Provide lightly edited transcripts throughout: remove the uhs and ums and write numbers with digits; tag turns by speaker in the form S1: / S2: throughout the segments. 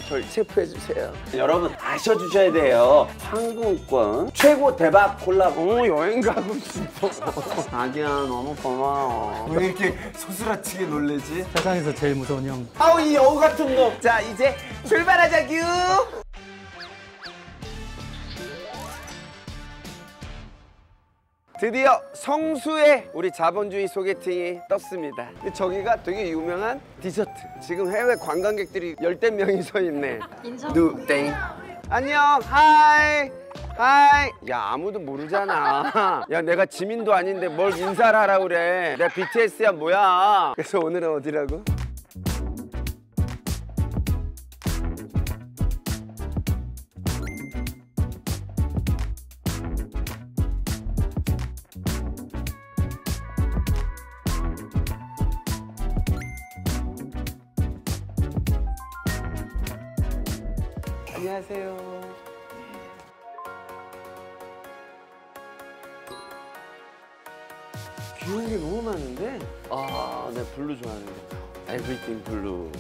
S1: 절 체포해주세요. 여러분 아셔주셔야 돼요. 항공권 최고 대박 콜라. 여행 가고 싶어. 자기야 너무 고마워. 왜 이렇게 소스라치게 놀래지?
S2: 세상에서 제일 무서운 형.
S1: 아우 이 여우 같은 놈. 자 이제 출발하자규. 드디어 성수에 우리 자본주의 소개팅이 떴습니다. 저기가 되게 유명한 디저트. 지금 해외 관광객들이 열댓 명이 서 있네. 누땡. 안녕. 하이. 하이. 야 아무도 모르잖아. 야 내가 지민도 아닌데 뭘 인사를 하라 그래. 내가 BTS야 뭐야. 그래서 오늘은 어디라고? 안녕하세요. 귀여운 게 너무 많은데? 아, 내 블루 좋아하는데. Everything 블루.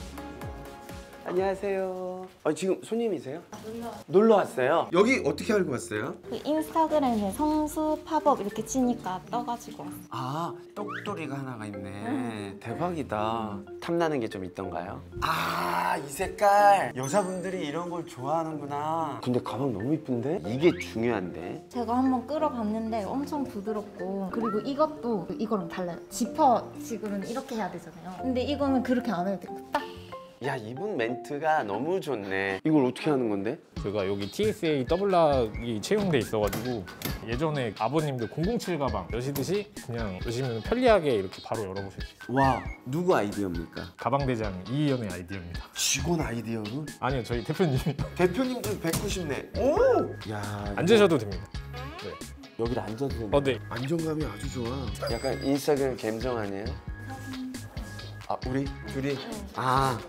S1: 안녕하세요. 지금 손님이세요? 놀러 왔어요. 여기 어떻게 알고 왔어요?
S3: 그 인스타그램에 성수 팝업 이렇게 치니까 떠가지고 왔어요.
S1: 아, 똑돌이가 하나가 있네. 대박이다. 탐나는 게 좀 있던가요? 아, 이 색깔. 여자분들이 이런 걸 좋아하는구나. 근데 가방 너무 이쁜데? 이게 중요한데.
S3: 제가 한번 끌어봤는데 엄청 부드럽고, 그리고 이것도 이거랑 달라요. 지퍼 지금은 이렇게 해야 되잖아요. 근데 이거는 그렇게 안 해도 되고 딱.
S1: 야, 이분 멘트가 너무 좋네. 이걸 어떻게 하는 건데?
S4: 제가 여기 TSA 더블락이 채용돼 있어가지고 예전에 아버님들 007 가방 여시듯이 그냥 여시면 편리하게 이렇게 바로 열어보실 수 있어요.
S1: 와, 누구 아이디어입니까?
S4: 가방 대장 이희연의 아이디어입니다.
S1: 직원 아이디어로?
S4: 아니요, 저희 대표님이.
S1: 대표님도 190네. 오! 야,
S4: 앉으셔도 됩니다. 네.
S1: 여기를 앉아도 되네.
S4: 네.
S1: 안정감이 아주 좋아. 약간 인스타그램 감성 아니에요? 아, 우리 둘이? 아.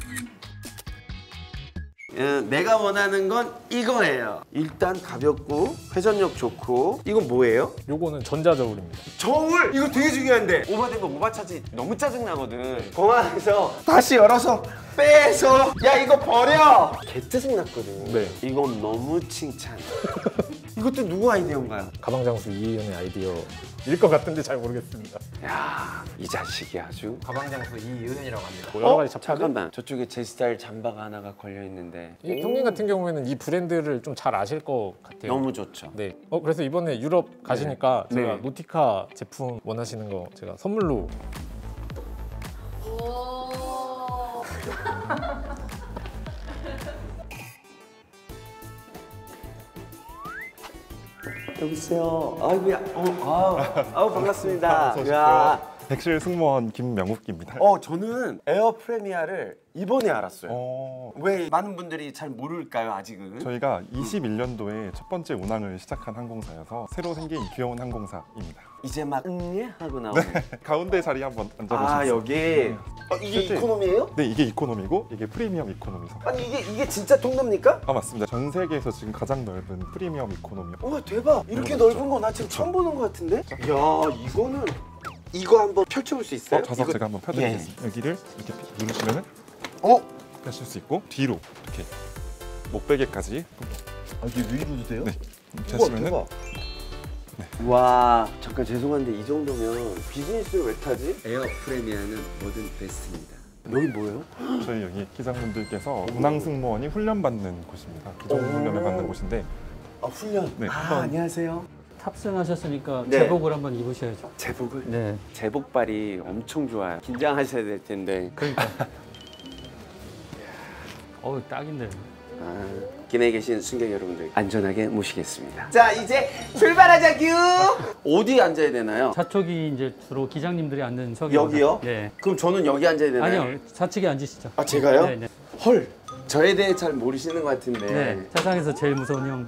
S1: 내가 원하는 건 이거예요. 일단 가볍고 회전력 좋고. 이건 뭐예요?
S4: 요거는 전자저울입니다.
S1: 저울! 이거 되게 중요한데 오버된 거 오버차지 너무 짜증나거든. 공항에서 다시 열어서 빼서 야 이거 버려! 개 짜증났거든.
S4: 네.
S1: 이건 너무 칭찬. 이것도 누구 아이디어인가요?
S4: 가방 장수 이희연의 아이디어일 것 같은데 잘 모르겠습니다.
S1: 야, 이 자식이 아주.
S5: 가방 장수 이은현이라고 합니다.
S4: 뭐 여러 가지 잡지들?
S1: 잠깐만. 저쪽에 제 스타일 잠바가 하나가 걸려 있는데.
S4: 이 형님 같은 경우에는 이 브랜드를 좀 잘 아실 것 같아요.
S1: 너무 좋죠.
S4: 네. 그래서 이번에 유럽 가시니까
S1: 네.
S4: 제가
S1: 네.
S4: 노티카 제품 원하시는 거 제가 선물로.
S1: 여보세요. 아이고야. 아우 반갑습니다. 야.
S6: 백실 승무원 김명욱입니다.
S1: 저는 에어 프리미어를 이번에 알았어요. 왜 많은 분들이 잘 모를까요, 아직은?
S6: 저희가 21년도에 첫 번째 운항을 시작한 항공사여서 새로 생긴 귀여운 항공사입니다.
S1: 이제 막 하고 나오네.
S6: 가운데 자리 한번 앉아보시죠.
S1: 아, 여기. 이게
S6: 실제-
S1: 이코노미예요?
S6: 네, 이게 이코노미고 이게 프리미엄 이코노미석.
S1: 아니 이게 진짜 통로입니까?
S6: 아, 맞습니다. 전 세계에서 지금 가장 넓은 프리미엄 이코노미.
S1: 우와 대박. 이렇게
S6: 너무
S1: 넓은 거 나 지금 처음 보는 것 같은데? 야, 이거는 이거 한번 펼쳐볼 수 있어요?
S6: 좌석
S1: 이거-
S6: 제가 한번 펴드리겠습니다. 여기를 이렇게 누르시면은 펴실 수 있고 뒤로 이렇게 목베개까지
S1: 이게 위로도 돼요?
S6: 네, 이렇게 하시면은
S1: 대박. 와, 잠깐 죄송한데 이 정도면 비즈니스를 왜 타지? 에어 프리미어는 뭐든 베스트입니다. 여기 뭐예요?
S6: 저희 여기 기장분들께서 운항 승무원이 훈련받는 곳입니다. 기존 훈련을 받는 곳인데
S1: 훈련.
S6: 네,
S1: 아,
S6: 한번-
S1: 안녕하세요.
S2: 탑승하셨으니까
S1: 네.
S2: 제복을 한번 입으셔야죠.
S1: 제복을?
S2: 네.
S1: 제복발이 엄청 좋아요. 긴장하셔야 될 텐데.
S2: 그러니까. 딱인데.
S1: 김해 계신 승객 여러분들 안전하게 모시겠습니다. 자, 이제 출발하자규. 어디 앉아야 되나요?
S2: 좌측이 이제 주로 기장님들이 앉는 석입니다.
S1: 여기요?
S2: 네.
S1: 그럼 저는 여기 앉아야 되나요?
S2: 아니요, 좌측에 앉으시죠.
S1: 아, 제가요?
S2: 네, 네.
S1: 헐, 저에 대해 잘 모르시는 것 같은데.
S2: 네. 세상에서 제일 무서운 형.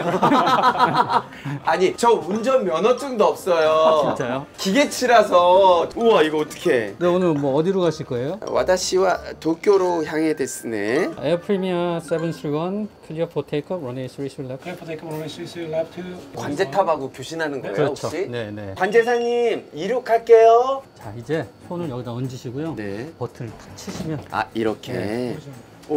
S1: 아니, 저 운전 면허증도 없어요.
S2: 진짜요?
S1: 기계치라서. 우와, 이거 어떡해.
S2: 네, 오늘 뭐 어디로 가실 거예요?
S1: 와다시와 도쿄로 향해 됐으네.
S2: 에어 프리미어 731 클리어 포 테이크업 runway 33 left.
S5: Clear for takeoff, runway 33 left to.
S1: 관제탑하고 교신하는 거예요,
S2: 그렇죠.
S1: 혹시?
S2: 네, 네.
S1: 관제사님, 이륙할게요.
S2: 자, 이제 손을 여기다 얹으시고요.
S1: 네.
S2: 버튼을 탁 치시면
S1: 아, 이렇게.
S2: 네.
S1: 오,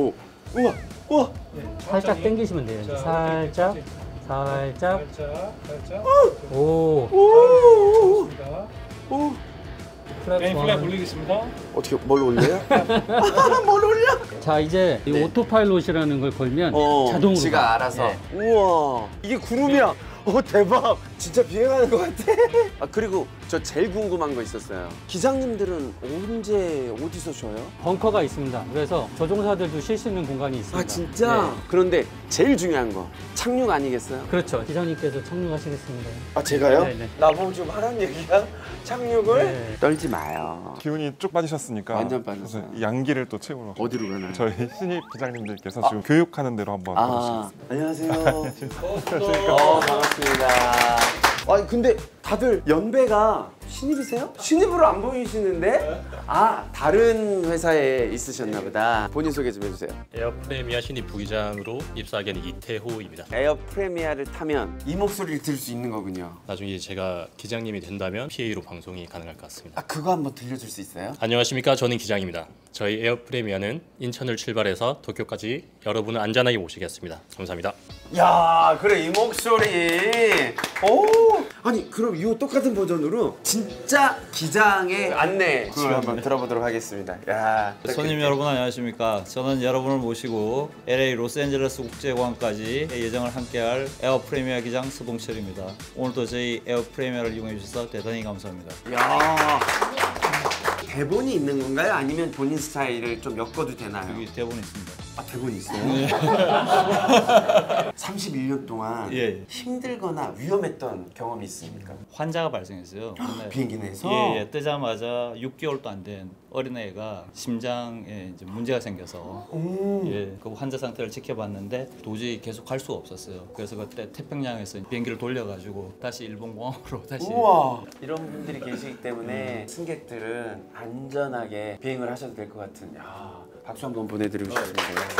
S1: 우와, 우와.
S2: 살짝 당기시면 돼요. 이제 살짝, 살짝.
S5: 살짝.
S2: 오.
S1: 오. 오.
S2: 플랩
S5: 메인 플랩
S2: 원.
S5: 올리겠습니다.
S1: 어떻게 뭘 올려요? 뭘 올려?
S2: 자, 이제 이
S1: 네.
S2: 오토파일럿이라는 걸 걸면 자동으로
S1: 지가
S2: 가요.
S1: 알아서.
S2: 예.
S1: 우와, 이게 구름이야. 대박. 진짜 비행하는 것 같아. 아, 그리고 저 제일 궁금한 거 있었어요. 기장님들은 언제 어디서 쉬어요?
S2: 벙커가 있습니다. 그래서 조종사들도 쉴 수 있는 공간이 있습니다.
S1: 아, 진짜?
S2: 네.
S1: 그런데 제일 중요한 거 착륙 아니겠어요?
S2: 그렇죠. 기장님께서 착륙하시겠습니다.
S1: 아, 제가요?
S2: 네네.
S1: 나보고 좀 하란 얘기야? 착륙을?
S2: 네.
S1: 떨지 마요.
S6: 기운이 쭉 빠지셨으니까
S1: 완전 빠졌어요.
S6: 그래서 이 양기를 또 채우러
S1: 어디로 가나요?
S6: 저희 신입 기장님들께서 지금 교육하는 대로 한번
S1: 아, 안녕하세요.
S6: 가보시겠습니다.
S1: 반갑습니다. 아니, 근데 다들 연배가 신입이세요? 신입으로 안 보이시는데? 아, 다른 회사에 있으셨나 보다. 본인 소개 좀 해주세요.
S7: 에어프레미아 신입 부기장으로 입사하게 된 이태호입니다.
S1: 에어 프레미아를 타면 이 목소리를 들을 수 있는 거군요.
S7: 나중에 제가 기장님이 된다면 PA로 방송이 가능할 것 같습니다.
S1: 아, 그거 한번 들려줄 수 있어요?
S7: 안녕하십니까, 저는 기장입니다. 저희 에어프레미아는 인천을 출발해서 도쿄까지 여러분을 안전하게 모시겠습니다. 감사합니다.
S1: 야, 그래, 이 목소리. 오, 아니, 그럼 이 똑같은 버전으로 진짜 기장의 안내 지금 한번 들어보도록 하겠습니다. 야,
S8: 손님 여러분 안녕하십니까. 저는 여러분을 모시고 LA 로스앤젤레스 국제공항까지 예정을 함께할 에어프레미아 기장 서동철입니다. 오늘도 저희 에어프레미아를 이용해 주셔서 대단히 감사합니다.
S1: 야, 대본이 있는 건가요? 아니면 본인 스타일을 좀 엮어도 되나요?
S8: 여기 대본이 있습니다.
S1: 아, 대본이 있어요? 31년 동안
S8: 예.
S1: 힘들거나 위험했던 경험이 있습니까?
S8: 환자가 발생했어요. 근데
S1: 비행기 내에서?
S8: 예, 뜨자마자 6개월도 안 된 어린애가 심장에 이제 문제가 생겨서 예, 그 환자 상태를 지켜봤는데 도저히 계속 갈 수가 없었어요. 그래서 그때 태평양에서 비행기를 돌려가지고 다시 일본 공항으로 다시.
S1: 우와, 이런 분들이 계시기 때문에 승객들은 안전하게 비행을 하셔도 될 것 같은. 야, 박수 한번 보내드리고 싶습니다.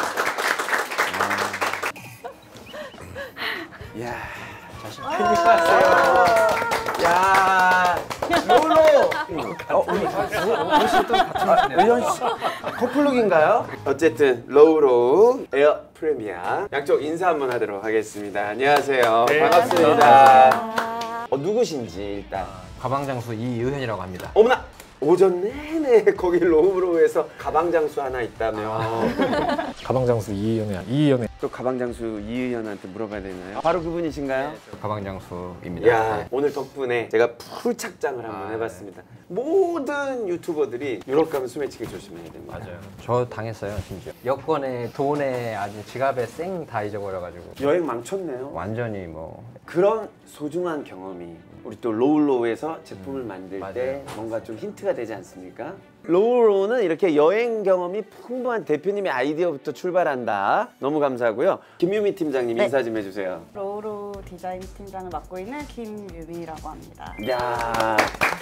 S1: 이야, 자신 왔어요. 야, 롤로. 옷이 또 같은 의현 씨 커플룩인가요? 어쨌든 로우로 에어 프레미아 양쪽 인사 한번 하도록 하겠습니다. 안녕하세요. 반갑습니다. 누구신지 일단.
S5: 가방장수 이의현이라고 합니다.
S1: 어머나! 오전 내내 거기 로우로에서 가방 장수 하나 있다며.
S4: 가방 장수 이희연의
S1: 또 가방 장수 이의현한테 물어봐야 되나요? 바로 그분이신가요?
S5: 가방장수입니다.
S1: 야, 오늘 덕분에 제가 풀 착장을 한번 해봤습니다. 모든 유튜버들이 유럽 가면 소매치기 조심해야 됩니다.
S5: 맞아요. 저 당했어요, 심지어. 여권에, 돈에, 아주 지갑에 쌩 다 잊어버려가지고
S1: 여행 망쳤네요.
S5: 완전히 뭐
S1: 그런 소중한 경험이 우리 또 로우로우에서 제품을 만들
S5: 맞아요.
S1: 때 뭔가 좀 힌트가 되지 않습니까? 로우로우는 이렇게 여행 경험이 풍부한 대표님의 아이디어부터 출발한다. 너무 감사하고요. 김유미 팀장님 인사 좀 해주세요.
S9: 로우로 디자인 팀장을 맡고 있는 김유미라고 합니다.
S1: 야,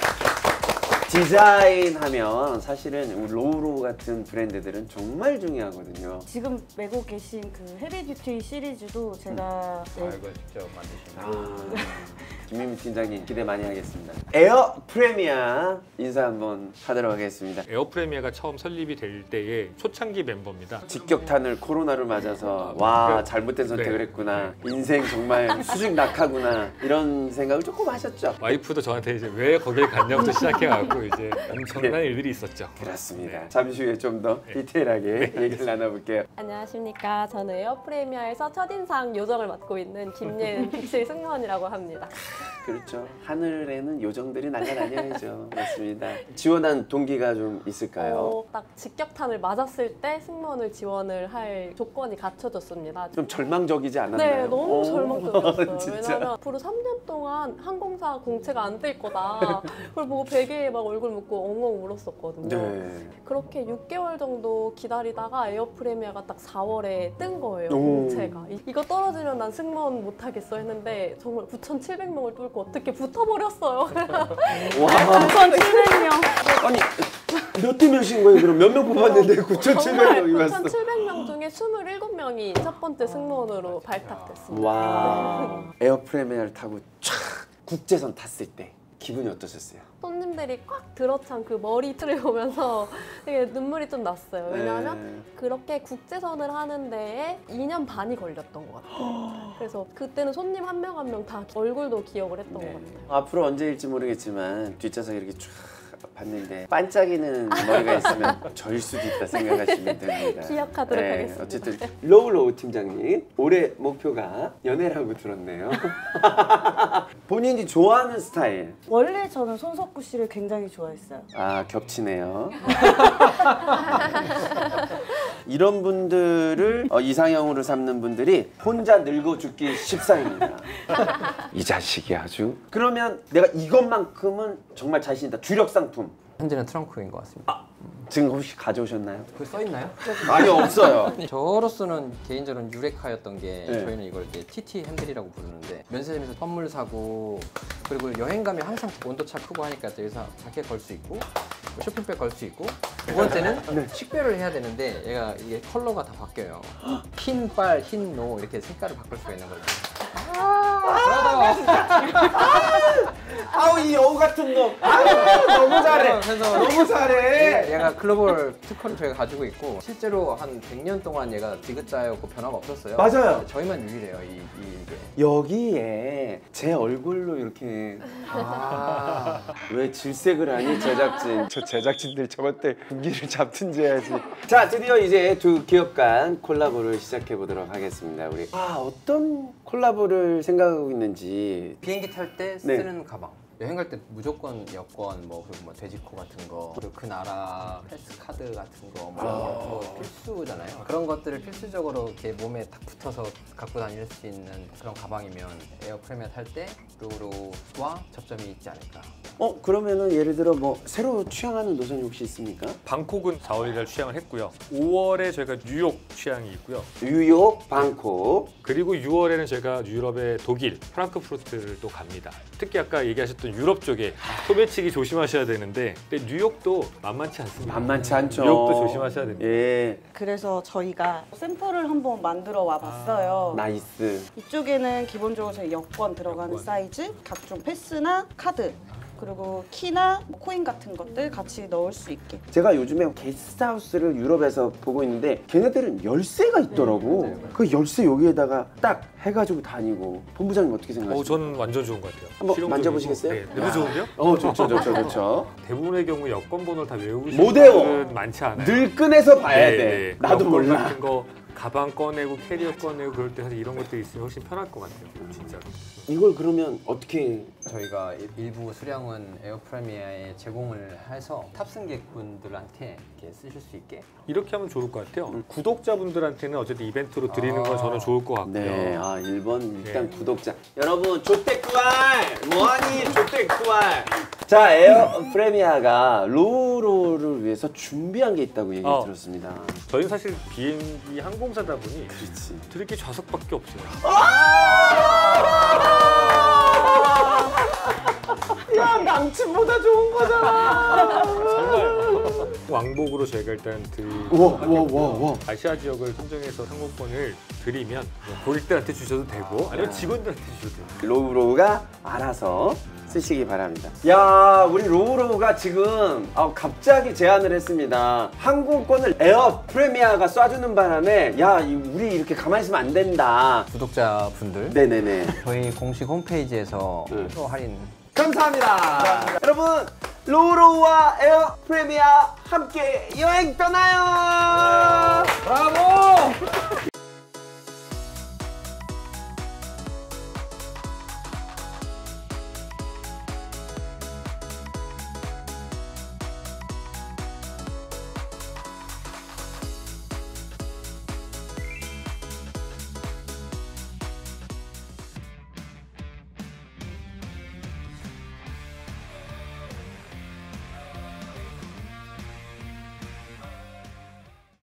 S1: 디자인 하면 사실은 우리 로우로우 같은 브랜드들은 정말 중요하거든요.
S9: 지금 메고 계신 그 헤비뷰티 시리즈도 제가
S5: 이걸 직접 만드신
S1: 김유미 팀장님 기대 많이 하겠습니다. 에어 프레미아 인사 한번 하도록 하겠습니다.
S4: 에어프레미아가 처음 설립이 될 때의 초창기 멤버입니다.
S1: 직격탄을 코로나를 맞아서 와, 잘못된 선택을
S4: 네.
S1: 했구나. 인생 정말 수직 낙하구나. 이런 생각을 조금 하셨죠?
S4: 와이프도 저한테 이제 왜 거길 갔냐부터 시작해갖고 이제 엄청난 일들이 있었죠.
S1: 그렇습니다. 잠시 후에 좀 더 디테일하게 얘기를 나눠볼게요.
S10: 안녕하십니까. 저는 에어프레미아에서 첫인상 요정을 맡고 있는 김예은 픽실 승무원이라고 합니다.
S1: 그렇죠. 하늘에는 요정들이 날아다녀야죠. 그렇습니다. 지원한 동기가 좀 있을까요?
S10: 딱 직격탄을 맞았을 때 승무원을 지원을 할 조건이 갖춰졌습니다.
S1: 좀 절망적이지 않았나요?
S10: 네, 너무 절망적이었어요.
S1: 진짜?
S10: 왜냐면 앞으로 3년 동안 항공사 공채가 안 뜰 거다. 그걸 보고 베개에 막 얼굴 묻고 엉엉 울었었거든요.
S1: 네.
S10: 그렇게 6개월 정도 기다리다가 에어프레미아가 딱 4월에 뜬 거예요,
S1: 오.
S10: 공채가. 이거 떨어지면 난 승무원 못하겠어 했는데 정말 9,700명을 뚫고 어떻게 붙어버렸어요.
S1: 와,
S9: 9,700명.
S1: 아니 몇 대 몇인 거예요? 그럼 몇 명 뽑았는데 9,700명이 왔어?
S10: 9,700명 중에 27명이 첫 번째 승무원으로 발탁됐습니다.
S1: 와, 에어프레미아를 타고 촥 국제선 탔을 때 기분이 어떠셨어요?
S10: 손님들이 꽉 들어찬 그 머리틀을 보면서 되게 눈물이 좀 났어요. 왜냐하면 그렇게 국제선을 하는 데에 2년 반이 걸렸던 것 같아요. 그래서 그때는 손님 한 명 한 명 다 얼굴도 기억을 했던 것 같아요.
S1: 앞으로 언제일지 모르겠지만 뒷좌석 이렇게 쫙 봤는데 반짝이는 머리가 있으면 저일 수도 있다 생각하시면 됩니다.
S10: 기억하도록 하겠습니다.
S1: 어쨌든 로우 팀장님 올해 목표가 연애라고 들었네요. 본인이 좋아하는 스타일.
S9: 원래 저는 손석구 씨를 굉장히 좋아했어요.
S1: 아 겹치네요. 이런 분들을 이상형으로 삼는 분들이 혼자 늙어 죽기 십상입니다. 이 자식이 아주. 그러면 내가 이것만큼은 정말 자신 있다. 주력 상품.
S5: 현재는 트렁크인 것 같습니다.
S1: 지금 혹시 가져오셨나요?
S5: 그거 써 있나요?
S1: 아니 없어요.
S5: 저로서는 개인적으로는 유레카였던 게
S1: 네.
S5: 저희는 이걸 이제 TT 핸들이라고 부르는데 면세점에서 선물 사고 그리고 여행 가면 항상 온도차 크고 하니까 여기서 자켓 걸 수 있고 쇼핑백 걸 수 있고 두 번째는 식별을 해야 되는데 얘가 이게 컬러가 다 바뀌어요. 흰 빨, 흰 노 이렇게 색깔을 바꿀 수가 있는 거죠.
S1: 아우 이 여우 같은 놈. 너무 잘해.
S5: 그래서
S1: 너무 잘해.
S5: 얘가 글로벌 특허를 저희가 가지고 있고 실제로 한 100년 동안 얘가 디귿자였고 변화가 없었어요.
S1: 맞아요.
S5: 저희만 유일해요 이게.
S1: 여기에 제 얼굴로 이렇게 왜 질색을 하니 제작진? 저 제작진들 저번 때 분기를 잡든지 해야지. 자 드디어 이제 두 기업 간 콜라보를 시작해 보도록 하겠습니다. 우리 어떤 콜라보를 생각하고 있는지.
S5: 비행기 탈 때 쓰는 가방. 여행 갈 때 무조건 여권, 그리고 돼지코 같은 거, 그리고 그 나라 패스 카드 같은 거, 뭐 필수잖아요. 그런 것들을 필수적으로 이렇게 몸에 딱 붙어서 갖고 다닐 수 있는 그런 가방이면 에어 프리미어 탈 때 로우로우와 접점이 있지 않을까.
S1: 그러면은 예를 들어 새로 취향하는 노선이 혹시 있습니까?
S4: 방콕은 4월 1일 취향을 했고요. 5월에 저희가 뉴욕 취향이 있고요.
S1: 뉴욕, 방콕.
S4: 그리고 6월에는 제가 유럽의 독일, 프랑크푸르트를 또 갑니다. 특히 아까 얘기하셨던 유럽 쪽에 소매치기 조심하셔야 되는데 근데 뉴욕도 만만치 않습니다.
S1: 만만치 않죠.
S4: 뉴욕도 조심하셔야 됩니다.
S1: 예.
S9: 그래서 저희가 샘플을 한번 만들어 와 봤어요.
S1: 나이스.
S9: 이쪽에는 기본적으로 저희 여권 들어가는 사이즈, 각종 패스나 카드, 그리고 키나 코인 같은 것들 같이 넣을 수 있게.
S1: 제가 요즘에 게스트하우스를 유럽에서 보고 있는데 걔네들은 열쇠가 있더라고. 그 열쇠 여기에다가 딱 해가지고 다니고. 본부장님 어떻게 생각하세요?
S4: 저는 완전 좋은 것 같아요.
S1: 한번
S4: 실용적이고.
S1: 만져보시겠어요?
S4: 네, 너무 좋은데요?
S1: 좋죠.
S4: 대부분의 경우 여권 번호를 다 외우시는
S1: 못 외워.
S4: 분들은 많지 않아요.
S1: 늘 꺼내서 봐야
S4: 네,
S1: 돼.
S4: 네.
S1: 나도
S4: 여권
S1: 몰라.
S4: 같은 거 가방 꺼내고 캐리어 꺼내고 그럴 때 사실 이런 것들이 있으면 훨씬 편할 것 같아요. 진짜로.
S1: 이걸 그러면 어떻게?
S5: 저희가 일부 수량은 에어 프리미어에 제공을 해서 탑승객분들한테 이렇게 쓰실 수 있게.
S4: 이렇게 하면 좋을 것 같아요. 구독자분들한테는 어쨌든 이벤트로 드리는 건 저는 좋을 것 같고요.
S1: 네, 1번 일단
S4: 네.
S1: 구독자. 여러분 조택구알 뭐하니 조택구알. 자, 에어 프리미어가 로우로를 위해서 준비한 게 있다고 얘기 들었습니다.
S4: 저희는 사실 비행기 항공사다 보니
S1: 그렇지.
S4: 드릴 게 좌석밖에 없어요.
S1: 야, 남친보다 좋은 거잖아.
S4: 정말 왕복으로 저희가 일단
S1: 와.
S4: 아시아 지역을 선정해서 상품권을 드리면 고객들한테 주셔도 되고 아니면 직원들한테 주셔도 돼요.
S1: 로우로우가 알아서 쓰시기 바랍니다. 야, 우리 로우로우가 지금 갑자기 제안을 했습니다. 항공권을 에어 프리미어가 쏴주는 바람에 우리 이렇게 가만히 있으면 안 된다.
S5: 구독자분들
S1: 네네네.
S5: 저희 공식 홈페이지에서 또 할인.
S1: 감사합니다. 여러분, 로우로우와 에어 프리미어 함께 여행 떠나요. 브라보!